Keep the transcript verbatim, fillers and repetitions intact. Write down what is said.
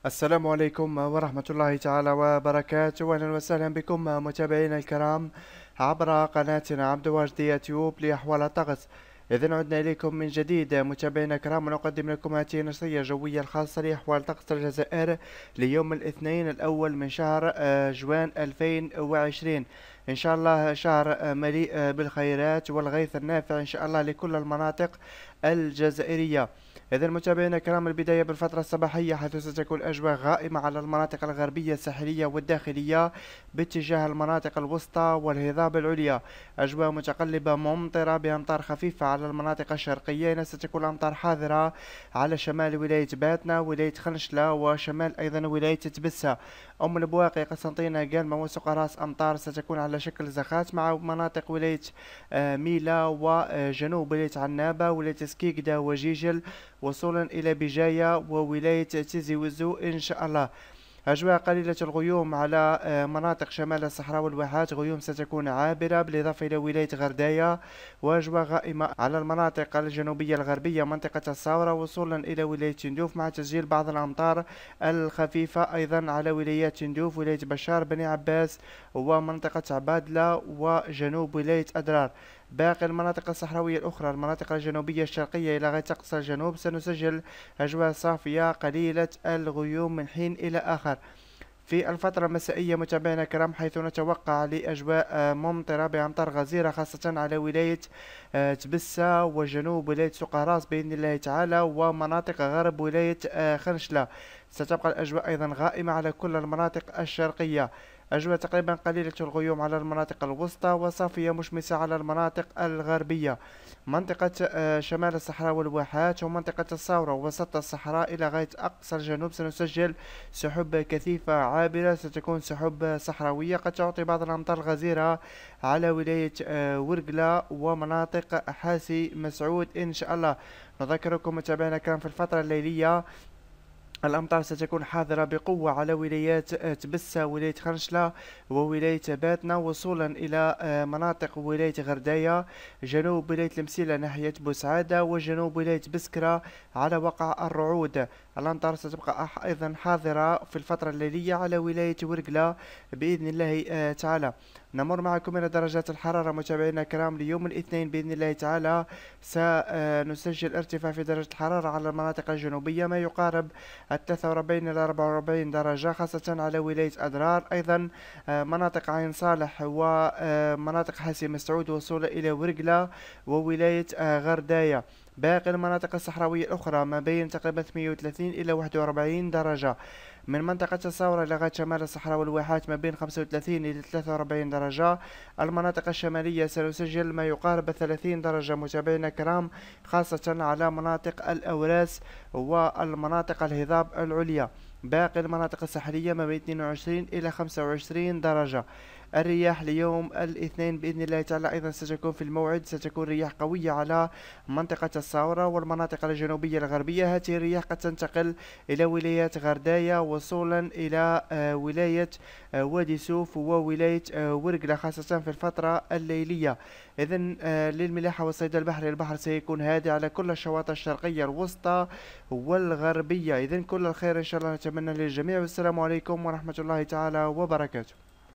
السلام عليكم ورحمة الله تعالى وبركاته، أهلا وسهلا بكم متابعينا الكرام عبر قناتنا عبد الواجد يوتيوب لأحوال الطقس. إذن عدنا إليكم من جديد متابعينا الكرام، ونقدم لكم هذه النصية الجوية الخاصة لأحوال طقس الجزائر ليوم الاثنين الأول من شهر آه، جوان ألفين وعشرين. إن شاء الله شهر آه، مليء آه، بالخيرات والغيث النافع إن شاء الله لكل المناطق الجزائرية. إذا متابعينا الكرام، البداية بالفترة الصباحية، حيث ستكون الأجواء غائمة على المناطق الغربية الساحلية والداخلية باتجاه المناطق الوسطى والهضاب العليا. أجواء متقلبة ممطرة بأمطار خفيفة على المناطق الشرقية. هنا ستكون الأمطار حاضرة على شمال ولاية باتنا، ولاية خنشلة، وشمال أيضا ولاية تبسة. أم البواقي، قسنطينة، قلمة، وسوق راس. أمطار ستكون على شكل زخات مع مناطق ولاية آه، ميلا وجنوب ولاية عنابة، ولاية سكيكدا وجيجل، وصولا إلى بجاية وولاية تيزي وزو إن شاء الله. أجواء قليلة الغيوم على آه، مناطق شمال الصحراء والواحات. غيوم ستكون عابرة بالإضافة إلى ولاية غرداية. وأجواء غائمة على المناطق الجنوبية الغربية، منطقة الصاورة، وصولا إلى ولاية تندوف، مع تسجيل بعض الأمطار الخفيفة أيضا على ولايات تندوف، ولاية بشار، بني عباس، ومنطقة عبادلة، وجنوب ولاية أدرار. باقي المناطق الصحراوية الأخرى، المناطق الجنوبية الشرقية إلى غاية أقصى الجنوب، سنسجل أجواء صافية قليلة الغيوم من حين إلى آخر. في الفترة المسائية متابعينا الكرام، حيث نتوقع لأجواء آه، ممطرة بأمطار غزيرة، خاصة على ولاية آه، تبسة وجنوب ولاية سقراس بإذن الله تعالى، ومناطق غرب ولاية آه، خنشلة. ستبقى الأجواء أيضا غائمة على كل المناطق الشرقية. أجواء تقريبا قليلة الغيوم على المناطق الوسطى، وصافية مشمسة على المناطق الغربية. منطقة آه، شمال الصحراء والواحات، ومنطقة الصاورة ووسط الصحراء إلى غاية أقصى الجنوب، سنسجل سحب كثيفة عابرة. ستكون سحب صحراوية قد تعطي بعض الأمطار الغزيرة على ولاية آه، ورقلة ومناطق حاسي مسعود إن شاء الله. نذكركم متابعينا الكرام، في الفترة الليلية الأمطار ستكون حاضرة بقوة على ولايات آه، تبسة، ولاية خنشلة، وولاية باتنا، وصولا إلى آه، مناطق ولاية غرداية، جنوب ولاية المسيلة ناحية بوسعادة، وجنوب ولاية بسكرة على وقع الرعود. الأمطار ستبقى أح- أيضا حاضرة في الفترة الليلية على ولاية ورقلة بإذن الله آه، تعالى. نمر معكم إلى درجات الحرارة متابعينا الكرام ليوم الاثنين بإذن الله تعالى. سنسجل ارتفاع في درجة الحرارة على المناطق الجنوبية ما يقارب الثلاثة وأربعين إلى أربعة وأربعين درجة، خاصة على ولاية أدرار. أيضا آه، مناطق عين صالح ومناطق حاسي مسعود، وصولا إلى ورقلة وولاية آه، غرداية. باقي المناطق الصحراوية الأخرى ما بين تقريبا ثمانية وثلاثين إلى واحد وأربعين درجة. من منطقة الصاورة إلى غاية شمال الصحراء والواحات ما بين خمسة وثلاثين إلى ثلاثة وأربعين درجة. المناطق الشمالية سنسجل ما يقارب ثلاثين درجة متابعينا الكرام، خاصة على مناطق الأوراس والمناطق الهضاب العليا. باقي المناطق الساحلية ما بين اثنين وعشرين إلى خمسة وعشرين درجة. الرياح ليوم الاثنين بإذن الله تعالى أيضا ستكون في الموعد، ستكون رياح قوية على منطقة الصاورة والمناطق الجنوبية الغربية. هذه الرياح قد تنتقل إلى ولايات غرداية، وصولا إلى آه، ولاية آه، وادي سوف وولاية آه، ورقلة، خاصة في الفترة الليلية. إذن آه، للملاحة والصيد البحري، البحر سيكون هادئ على كل الشواطئ الشرقية الوسطى والغربية. إذن كل الخير إن شاء الله نتمنى للجميع، والسلام عليكم ورحمة الله تعالى وبركاته.